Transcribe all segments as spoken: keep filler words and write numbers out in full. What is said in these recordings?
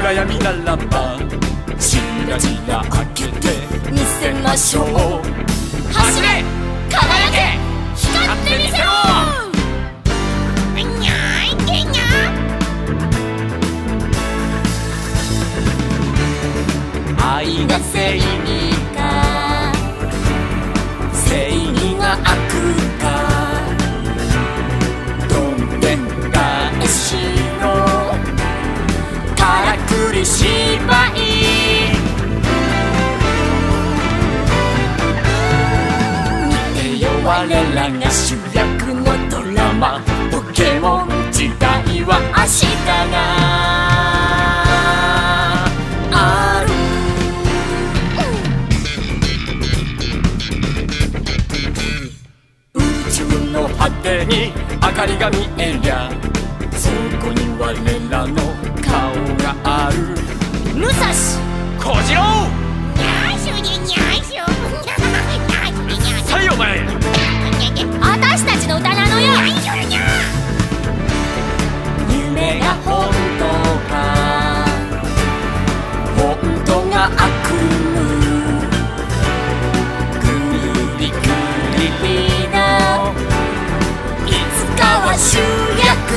暗闇ならばちらちら開けて見せましょう。走れ輝け光ってみせろ。にゃいけにゃ愛が正義か正義が悪かどんでん返しのからくり芝居見てよ我らが主役のドラマポケモン時代は明日がある。宇宙の果てに明かりが見えりゃそこに我らの顔がある。武蔵小次郎にゃーしゅににゃーしゅはいお前私たちの歌なのよ。夢が本当か本当が悪夢ぐりぐりのいつかは主役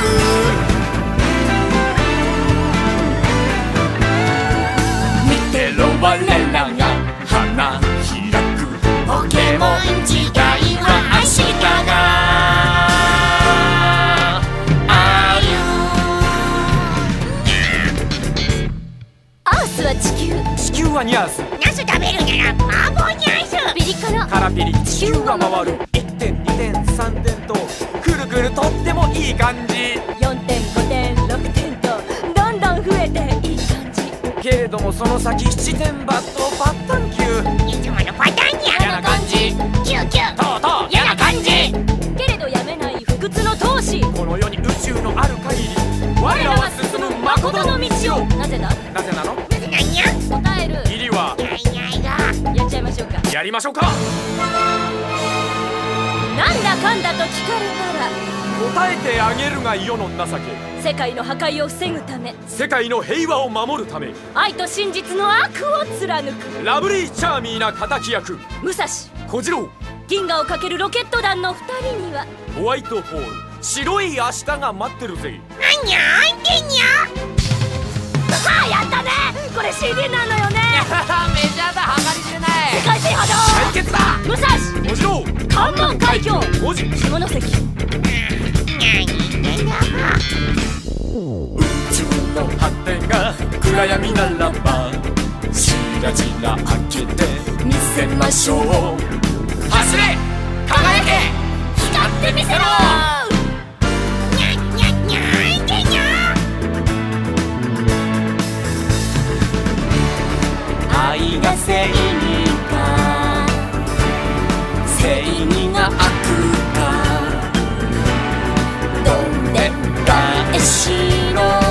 見てろ我らが花開くポケモン時代は明日がある。アースは地球地球はニャースナス食べるならマーボーニャースピリ辛カラピリ地球は回るいってんにてんさんてんとくるくるとってもいい感じよんてんごてんろくてんとどんどん増えていい感じけれどもその先ななてんバットバッタン級いつものパターンに嫌な感じキューキューとうとう嫌な感じけれどやめない不屈の闘志この世に宇宙のある限り我らは進む誠の道を。 なぜだなぜなのなぜなんや答える義理はにゃいにゃいがやっちゃいましょうか。 やりましょうか。 なんだかんだと聞かれたら答えてあげるが世の情け世界の破壊を防ぐため世界の平和を守るため愛と真実の悪を貫くラブリーチャーミーな敵役武蔵小次郎銀河をかけるロケット団のふたりにはホワイトホール白い明日が待ってるぜ。 にゃいけにゃああやったねこれ シーディー なのよねメジャーだはかり知れない世界進歩対決だ武蔵小次郎関門海峡文字下関にゃいけにゃ宇宙の果てが暗闇ならばちらちら開けて見せましょう。走れ輝け光ってみせろ。 にゃにゃにゃいけにゃ愛が正義か正義が悪かどんでん返しの